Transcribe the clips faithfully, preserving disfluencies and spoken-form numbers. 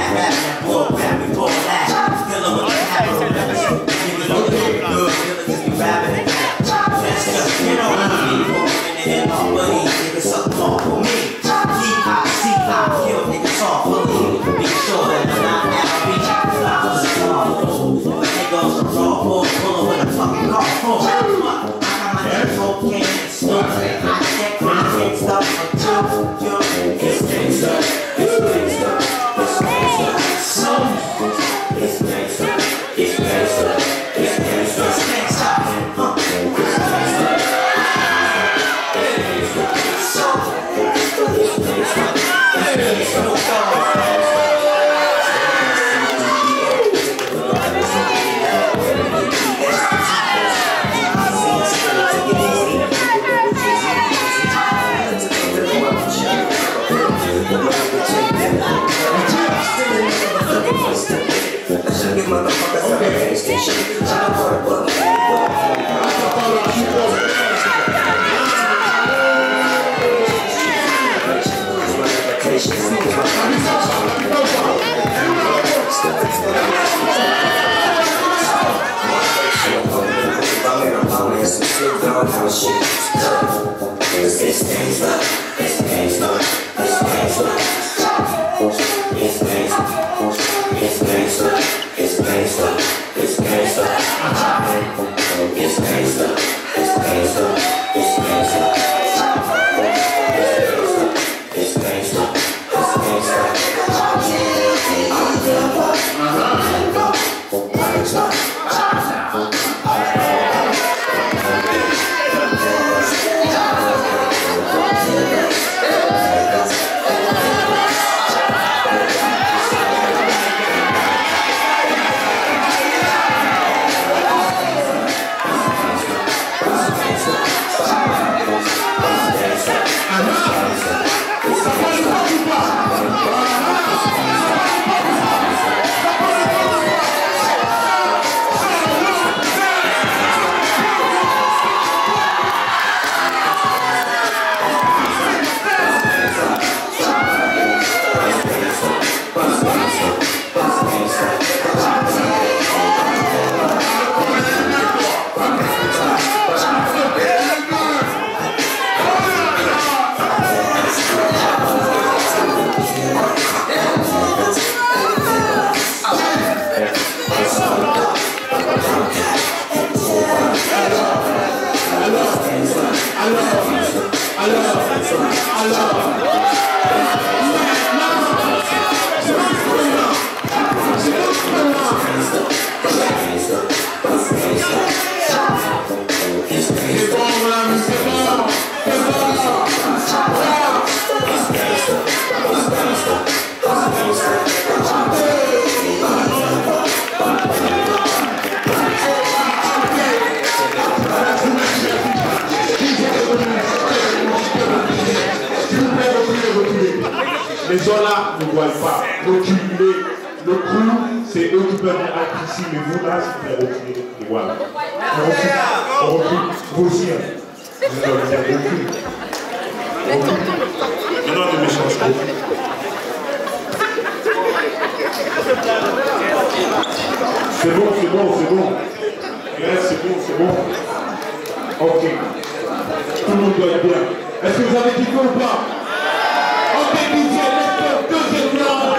rapping that bull crap before that. Dealing with the capital letters. Niggas look good, good, niggas be rapping it. That's just, you know, I'm a people in the hip hop, but these niggas suck off for me. Keep high, seek high, kill niggas off for me. Be sure that I'm not out of reach. Flowers and flowers. But niggas are raw, full, full with a fucking car full. I got my head cocaine and snoop. I check my head stuff for two, two. It's gangsta, it's gangsta, it's gangsta. So, it's gangsta, it's gangsta, it's gangsta, it's gangsta. Huh? It's gangsta. So, it's gangsta, it's gangsta. It's gangsta, it's gangsta, it's gangsta. It's gangsta, it's gangsta, it's gangsta, it's gangsta. It's gangsta, it's gangsta, it's gangsta. It's gangsta, it's gangsta. Les gens là ne voient pas. Reculer. Le coup, c'est eux qui peuvent être ici, mais vous là, c'est pour reculer. Et voilà. On recule. On recule. Vous aussi. Hein. Vous allez dire recule. Recule. Non, non, de méchanceté. C'est bon, c'est bon, c'est bon. Ouais, c'est bon, c'est bon. Ok. Tout le monde doit être bien. Est-ce que vous avez kiffé ou pas? Ok, D J, let's go, deuxième round.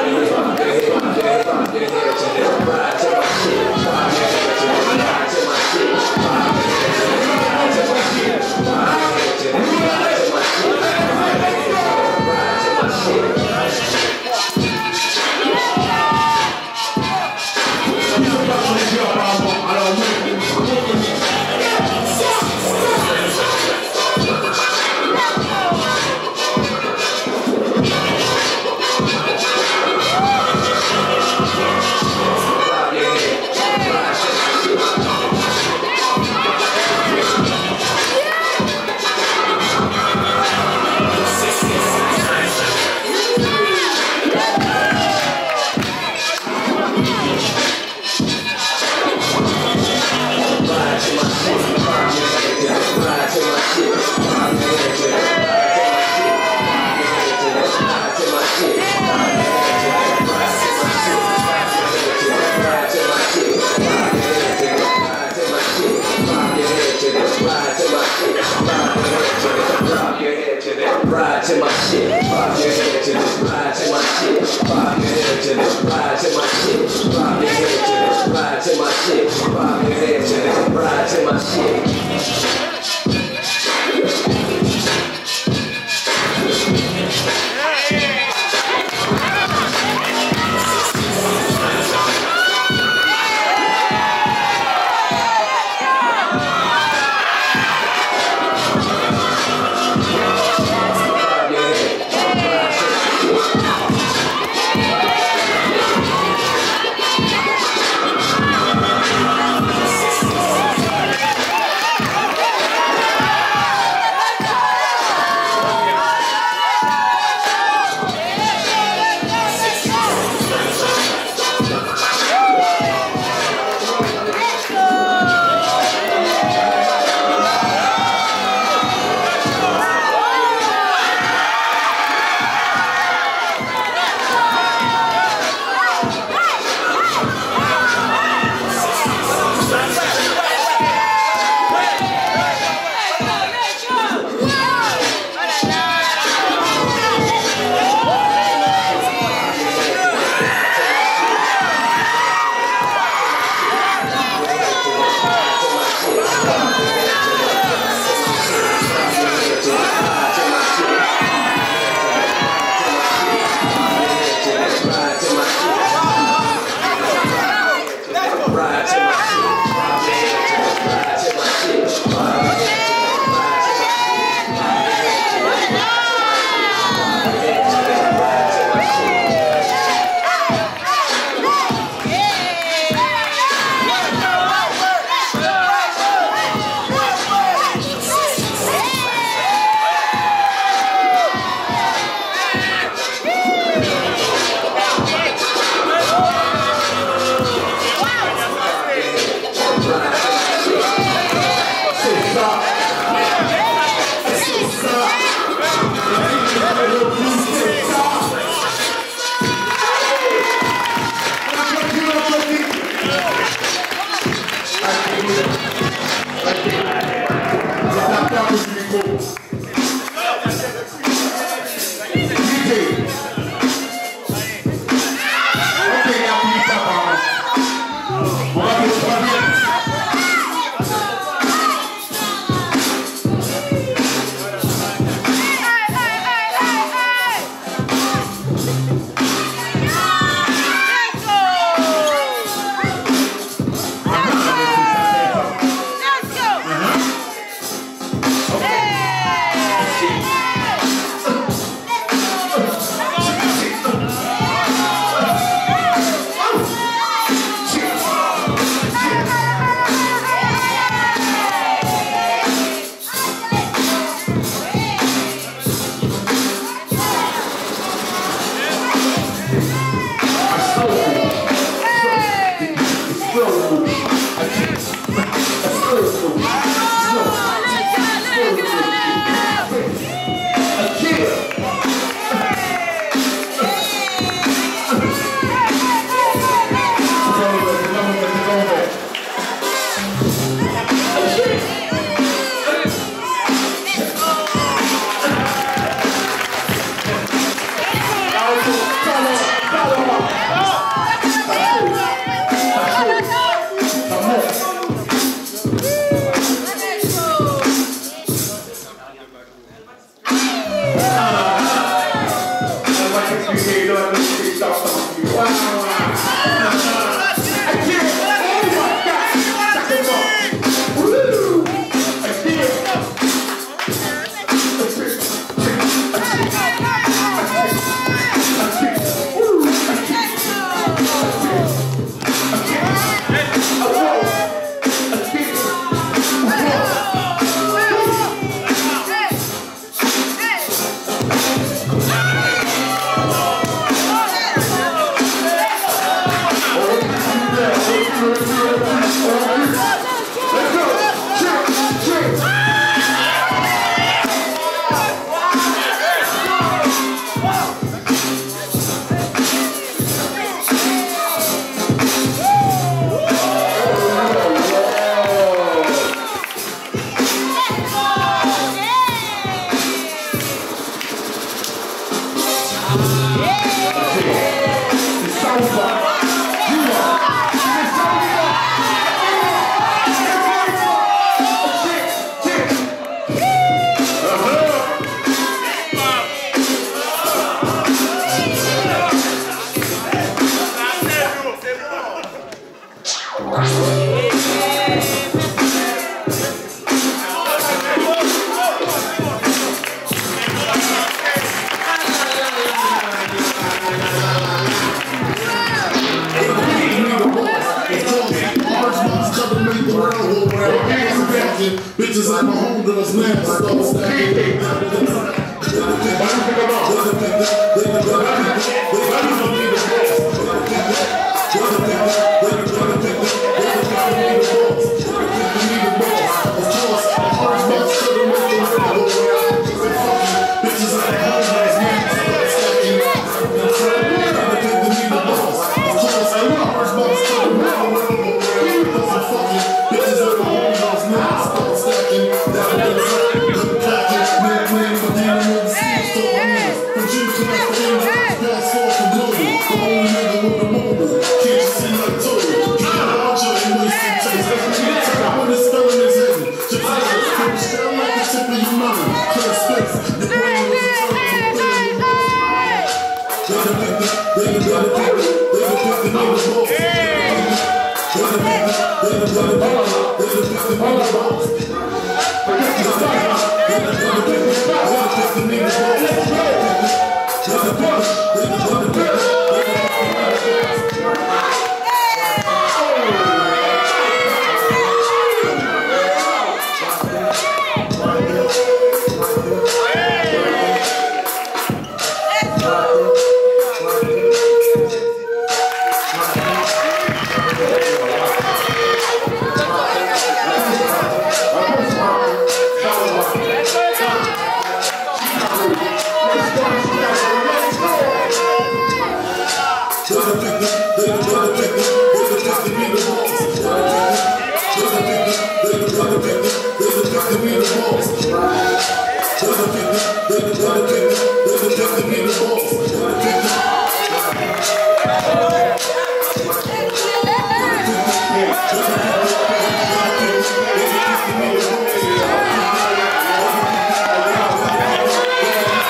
Bitches like my homegirls now start stacking.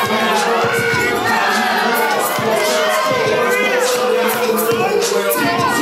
Well,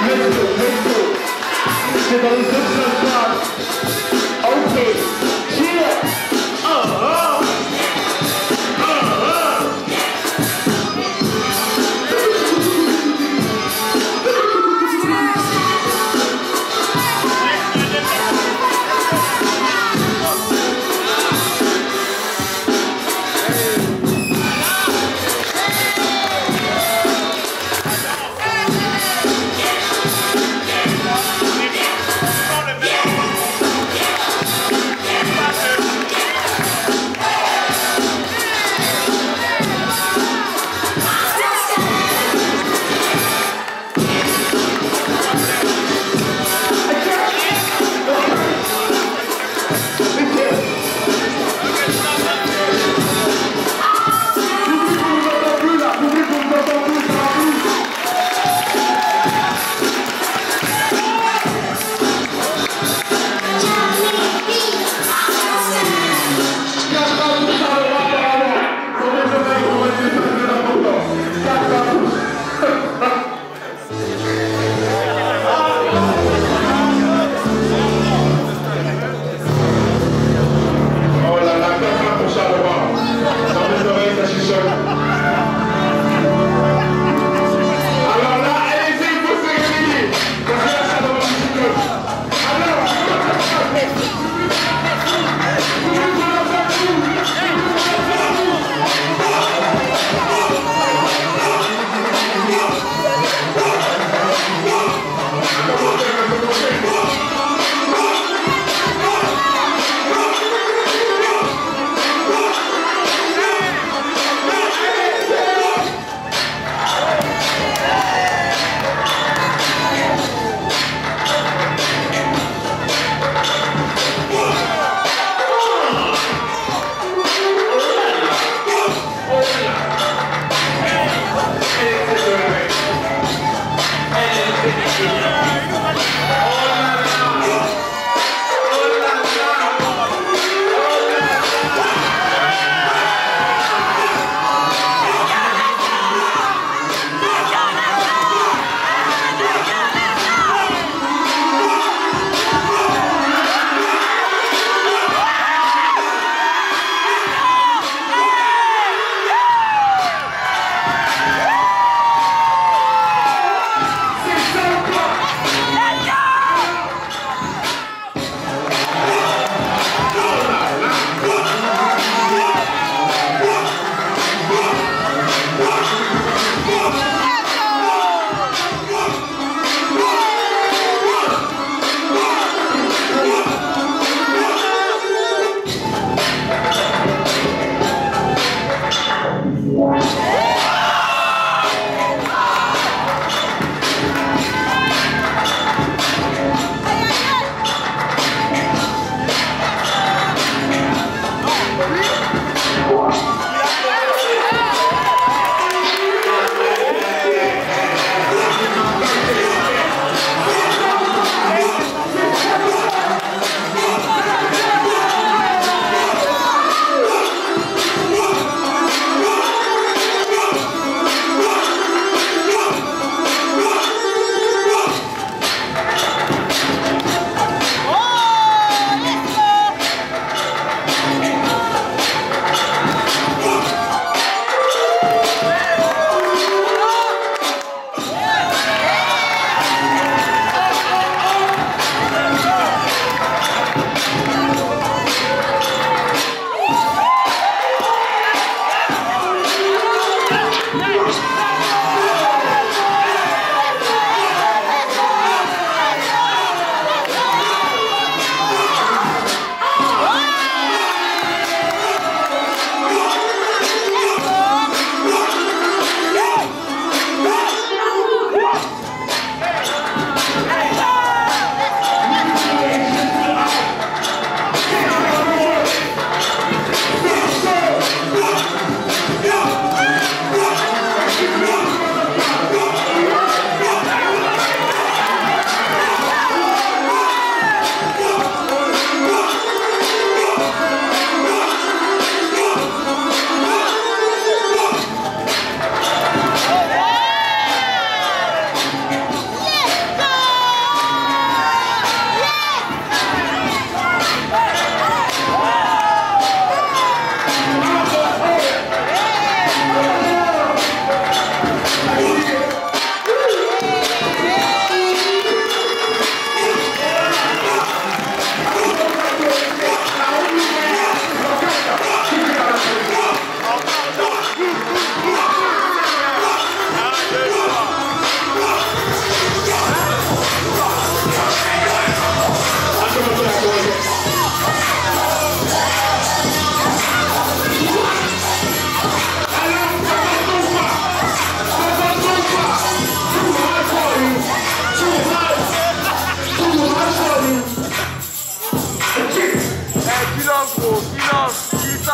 let's go, let's go. C'est dans les autres soldats. Ok, cheer. Oh, oh. Oh, oh.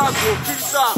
gros, pile ça.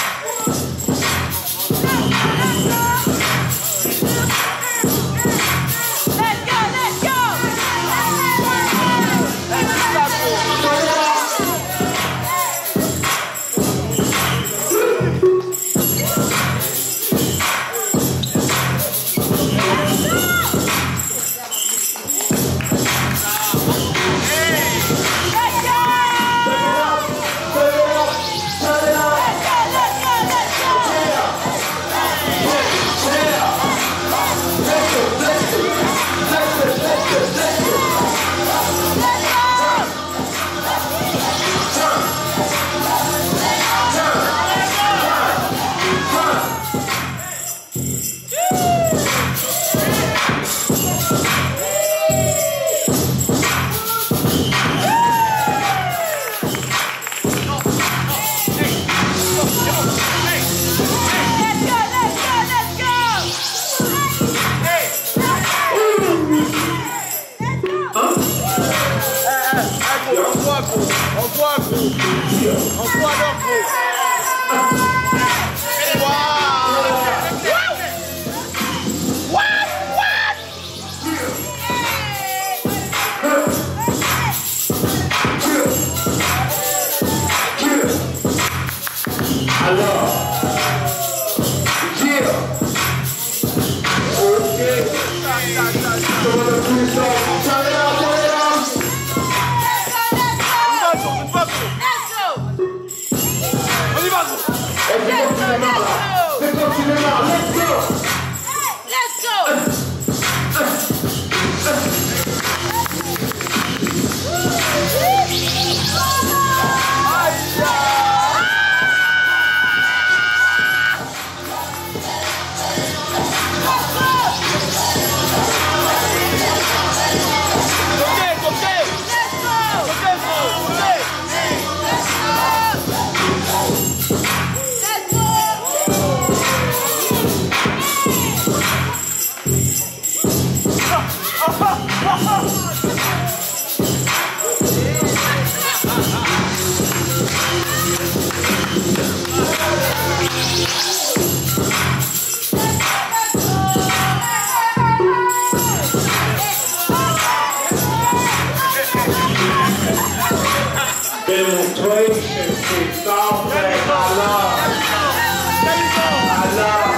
Demonstration, c'est ça, frère, Allah. Allah.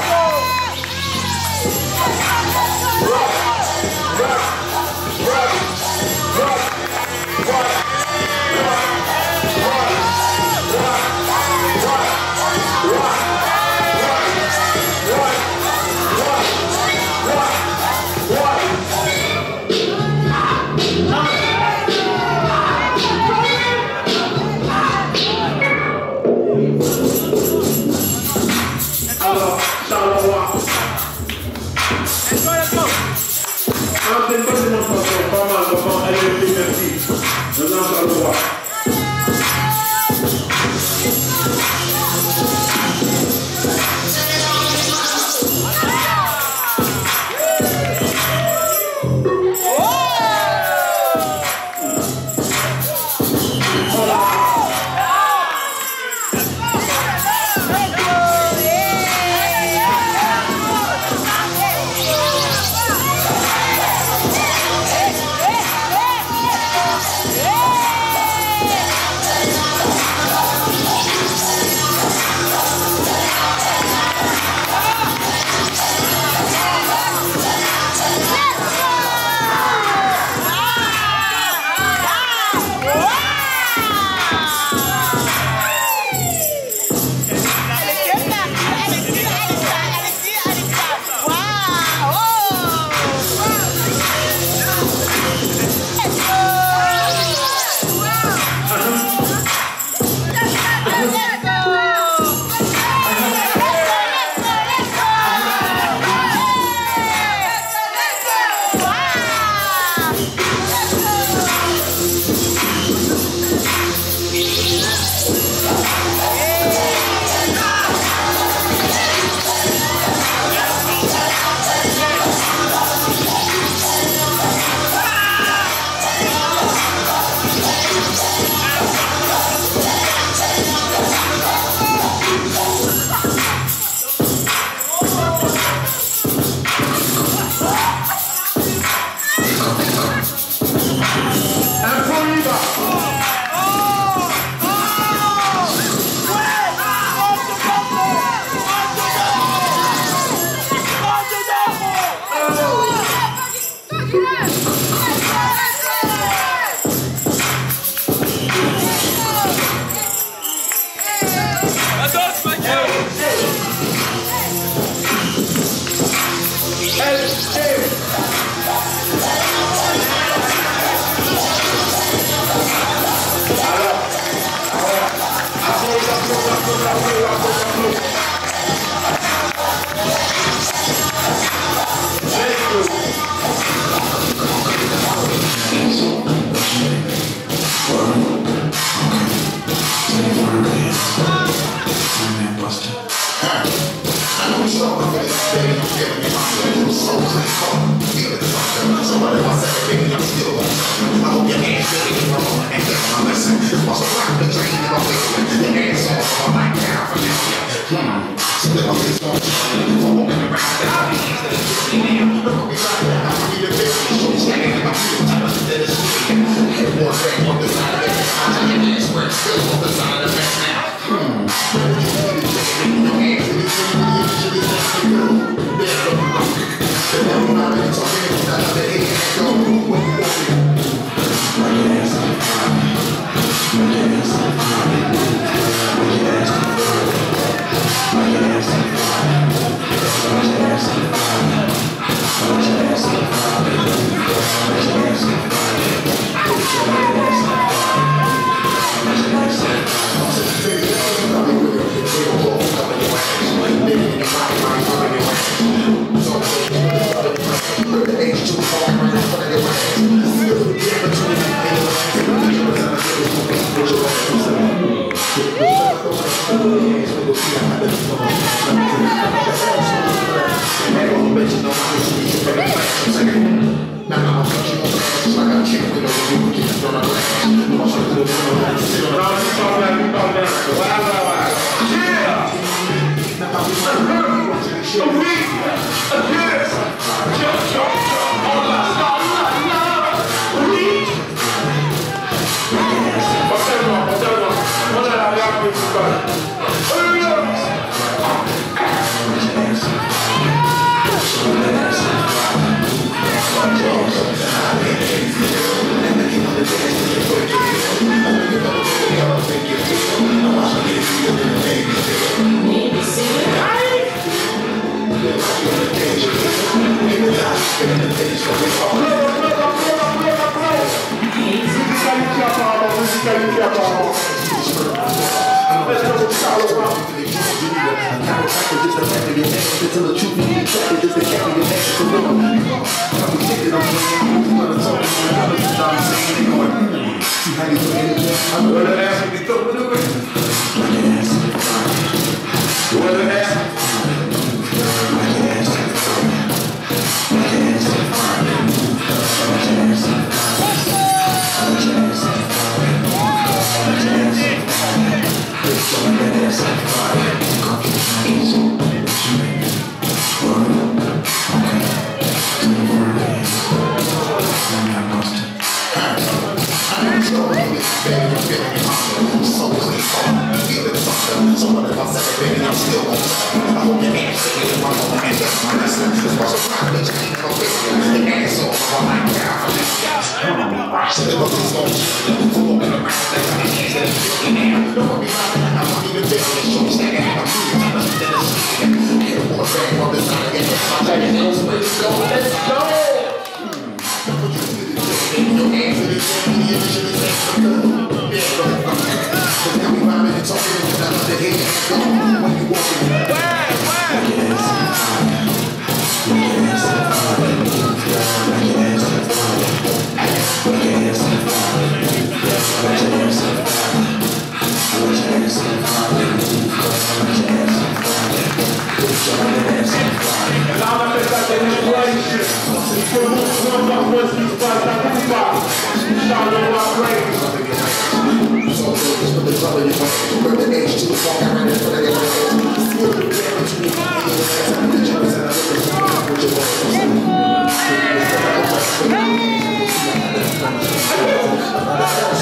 Rock, rock, rock, rock, rock, rock, Hey!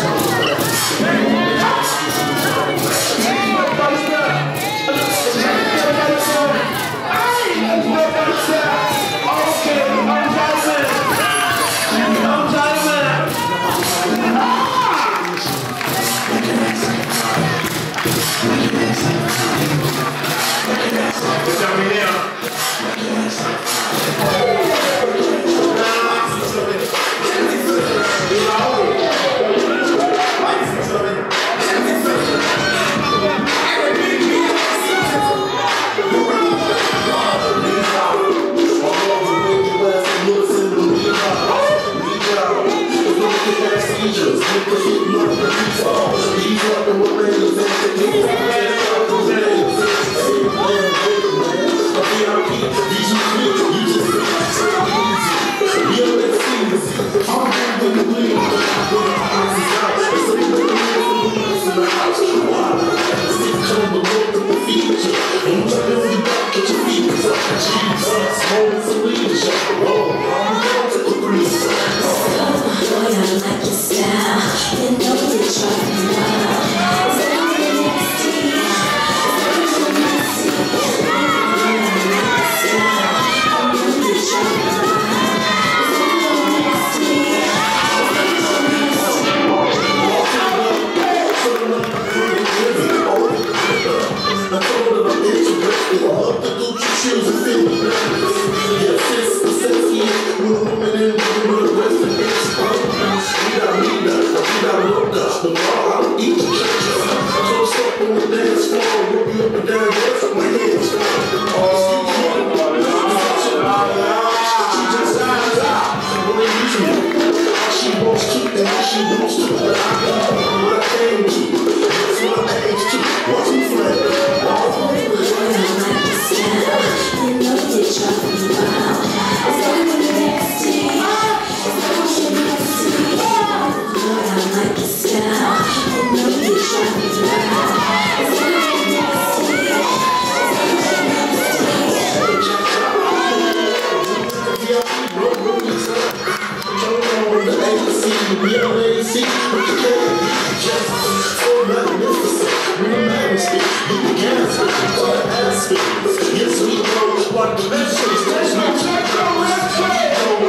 Yes, we know what the best is. Let's go, let's go, let's go.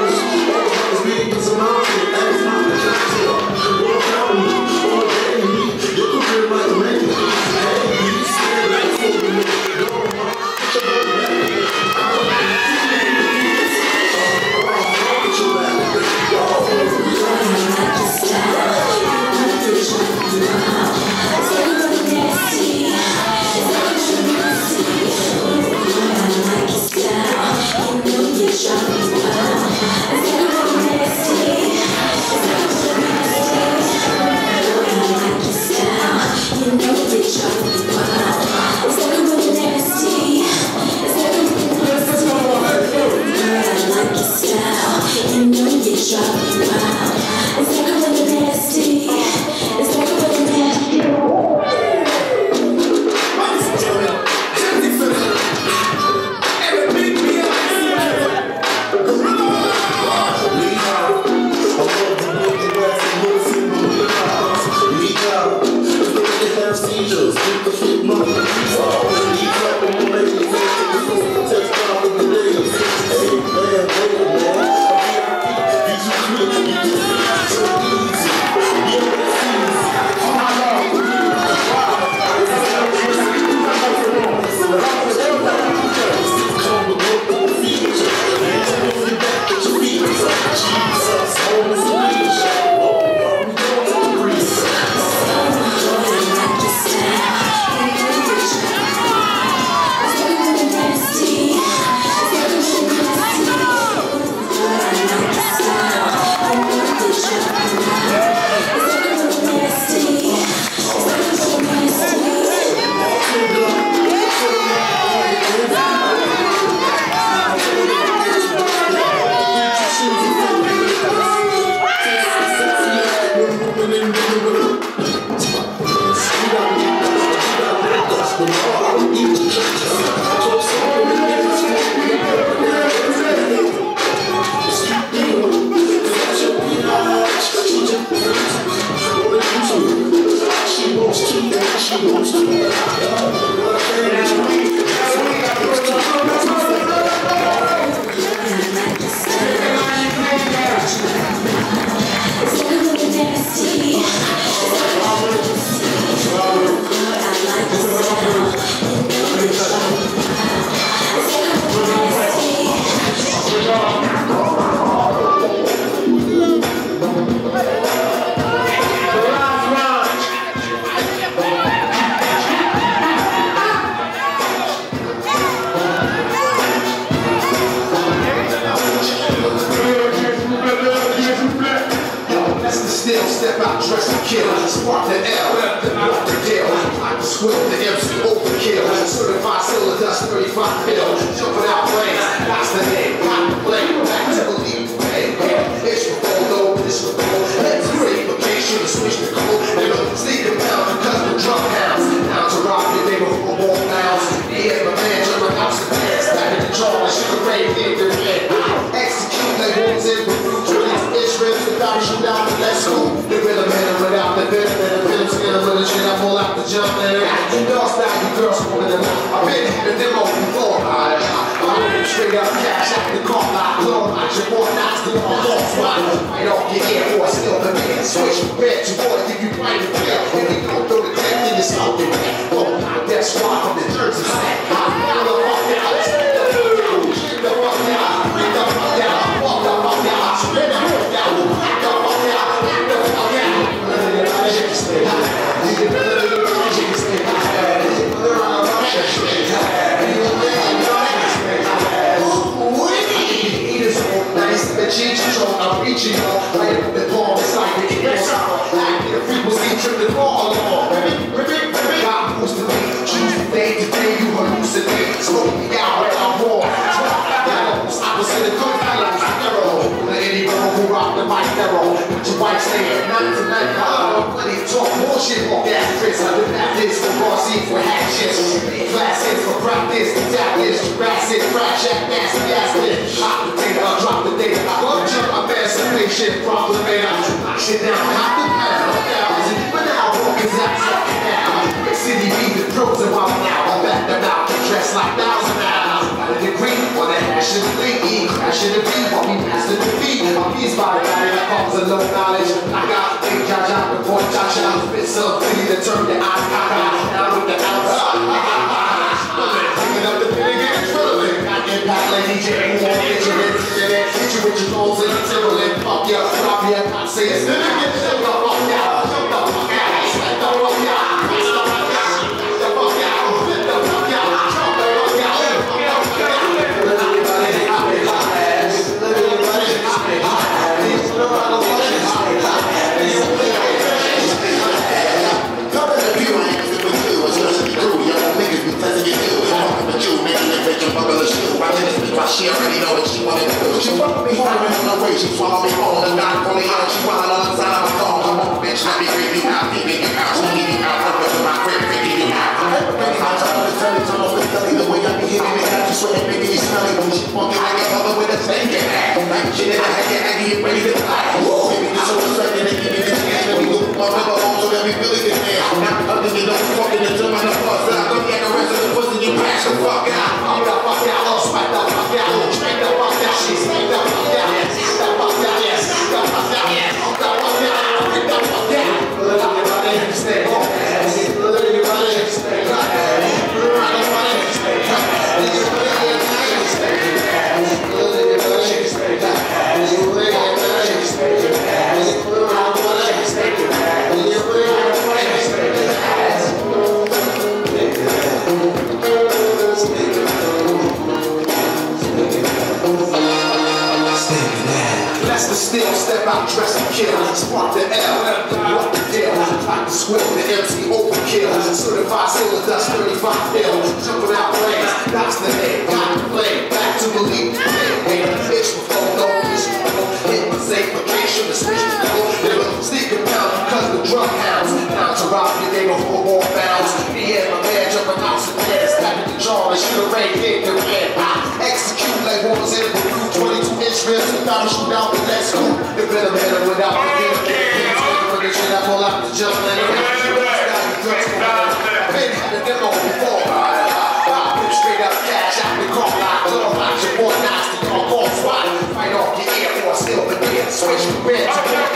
Step out, dress to kill, spark the L, walk the deal. I can swim the M C overkill, certified silver dust, thirty-five pill, jumping out planes, that's the name, not the plane, back to the lead way. It's for photo, it's for gold, let's great vacation, switch the code, and I'm sneaking pound, because the drug hounds, now to rob your neighborhood for more pounds. Yeah, my man, jumping out the pants, back in the jar, and sugar rain in the head. Execute like ones in the future, it's ready to die, shoot out, let's go. The rhythm hit him without the bit, and the rhythm skin with the shit, I pull out the jump, and you don't stop, you girls moving them out. I've been having them on before, I I'm straight up cash out the car, I blow out your boy, knocks the all off, right off your ear, boy, still the man, switch your bed, your boy, give you right to kill, and we go through the deck, then it's out the back, oh, that's why from the Jersey side, I'm the fuck out, shit the fuck out, bring the fuck out, walk the fuck out, spread the fuck out, back the fuck out, back the fuck out. I'm reaching on, right up the ball, it's like the kick on top. I get a frequency, trip the ball along. God moves to me, choose the day today, you hallucinate. Smoke me out without war. Opposite of good fellows, narrow. Any girl who rock the mic narrow. Put your white stand, not tonight, huh? Plenty talk, bullshit, walk ass tricks. I did that this for raw seats for hack shits. Classes for practice, the tap is, Jurassic, crash, jack, nasty, ass lit. Hot potato, I'll drop the data. I love jump, I'm emancipation, problem, man. Knock shit down, hot the pound, thousand. But now, walk his ass up now. Big city beat the pros and wild now. I'm back them out, dressed like thousand miles. Got a degree on the hash and the lead. Crash in the beat while we pass the defeat. My piece by body that comes a low knowledge. I got big jaja before cha-cha. Spit so clean to turn your eyes caca. Now with the outside. Picking up the pin and get drilling. Got impact like D J who won't get you in. Hit you with your goals and Timberland. Fuck ya, drop ya, I say it's then get the fuck out. Jump the fuck out. Smack the fuck out. Smack the fuck out. Get the fuck out. Get the fuck out. Jump the fuck out. Let everybody hop it hot ass. Let everybody hop it hot ass. Let everybody hop it hot ass. Come in the view, I ain't gonna do it. It's just a crew. Y'all niggas be testing your dude. Fuck with you, making the bitch a bubble of shoe. I didn't speak my shit, already know what she wanted to do. She fuck me hard and on the way. She swallow me whole and not fully on. She wild on the side of my phone. Come on, bitch, let me bring you out. Leaving you out. She leave you out. Fuck with my crib, picking you out. Everybody hot top of the telly. Turn off the telly. The way I be hitting it, got you sweating, making you smelly. When she funky like a mother with a snake in that. Like shit in the head, get aggy and ready to fly. Baby, you so respected and give me the chance. Let me go put my rubber on so that we really get there. Not other than don't fucking until my nuts bust out. Don't get the rest of the pussy, you pass the fuck out. I'm the fuck out. Oh, smack the fuck out. Smack the fuck out. She smack the fuck out. Smack the fuck out. Yes. Smack the fuck out. Yes. Smack the fuck out. Get the fuck out. Let everybody stay on ass. Let everybody stay on ass. Let everybody stay on ass. Let everybody stay on ass. Let everybody stay on ass. Let everybody stay on ass. Let everybody stay on ass. Let everybody stay on ass. Let's the still step out, dress and kill. Spark the L, walk the deal. Like the swift, the M C overkill. Certified solar dust, thirty-five mil. Jumping out flames, knocks the head. Got the flame, back to believe. Hey, bitch before no issue. Hit the safe vacation, the switch to go. They were sneaking down because the drug hounds. Down to rob you, they go four more bounds. Me and my man jumping out some gas. Stacking the jaw, and shoot a rain, hit the red. Execute like one was in the blue. twenty-two inch rims, without a shoot out the next scoop. The better better without the game. For the shit I pull out the jump and the I've been had a demo before. I put straight up cash out the car line. Little box, your boy nasty, on call swat. Fight off your Air Force, still the bed. Switch the bed.